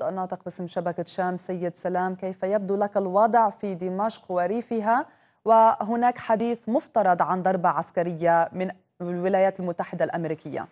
الناطق باسم شبكة شام سيد سلام، كيف يبدو لك الوضع في دمشق وريفها؟ وهناك حديث مفترض عن ضربة عسكرية من الولايات المتحدة الأمريكية.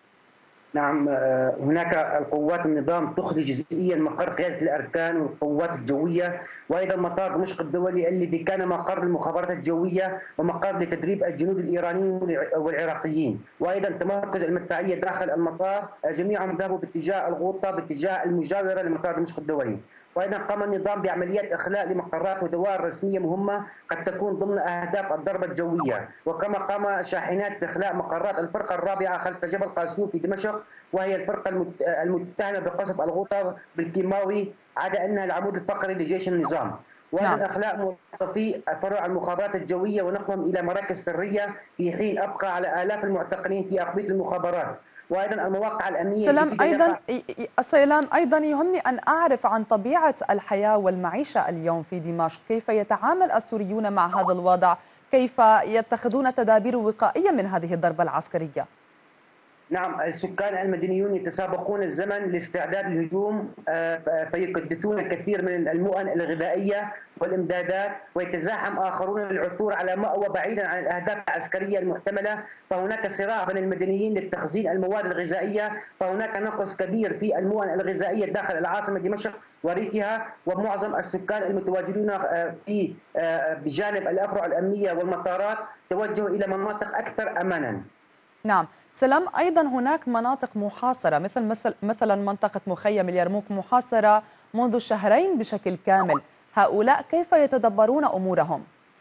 نعم، هناك القوات النظام تخرج جزئيا مقر قيادة الأركان والقوات الجوية، وأيضا مطار دمشق الدولي الذي كان مقر المخابرات الجوية ومقر لتدريب الجنود الإيرانيين والعراقيين، وأيضا تمركز المدفعية داخل المطار، جميعهم ذهبوا باتجاه الغوطة باتجاه المجاورة لمطار دمشق الدولي. وايضا قام النظام بعمليات اخلاء لمقرات ودوائر رسميه مهمه قد تكون ضمن اهداف الضربه الجويه، وكما قام شاحنات باخلاء مقرات الفرقه الرابعه خلف جبل قاسيو في دمشق، وهي الفرقه المتهمه بقصف الغوطه بالكيماوي، عدا انها العمود الفقري لجيش النظام. نعم. وايضا اخلاء موظفي فروع المخابرات الجويه ونقلهم الى مراكز سريه في حين ابقى على الاف المعتقلين في اقبيه المخابرات. وايضا المواقع الامنيه الجديده يقع. سلام، أيضا يهمني أن أعرف عن طبيعة الحياة والمعيشة اليوم في دمشق، كيف يتعامل السوريون مع هذا الوضع؟ كيف يتخذون تدابير وقائية من هذه الضربة العسكرية؟ نعم، السكان المدنيون يتسابقون الزمن لاستعداد الهجوم، فيكدسون الكثير من المؤن الغذائية والإمدادات، ويتزاحم آخرون للعثور على مأوى بعيدا عن الأهداف العسكرية المحتملة، فهناك صراع بين المدنيين لتخزين المواد الغذائية، فهناك نقص كبير في المؤن الغذائية داخل العاصمة دمشق وريفها، ومعظم السكان المتواجدون في بجانب الأفرع الأمنية والمطارات توجهوا إلى مناطق أكثر أمانا. نعم سلام، أيضا هناك مناطق محاصرة مثلا منطقة مخيم اليرموك محاصرة منذ شهرين بشكل كامل، هؤلاء كيف يتدبرون أمورهم؟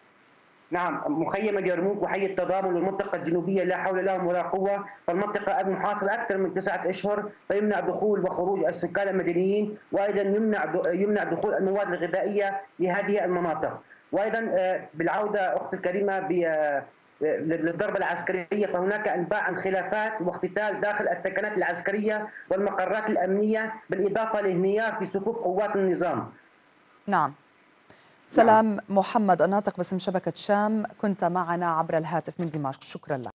نعم، مخيم اليرموك وحي التضامن والمنطقة الجنوبية لا حول لهم ولا قوة، فالمنطقة محاصرة أكثر من 9 أشهر، فيمنع دخول وخروج السكان المدنيين، وأيضا يمنع دخول المواد الغذائية لهذه المناطق. وأيضا بالعودة أختي الكريمة للضربة العسكرية، فهناك أنباء عن خلافات واقتتال داخل الثكنات العسكرية والمقرات الأمنية، بالإضافة لانهيار في صفوف قوات النظام. نعم. نعم. سلام محمد الناطق باسم شبكة شام، كنت معنا عبر الهاتف من دمشق، شكرا لك.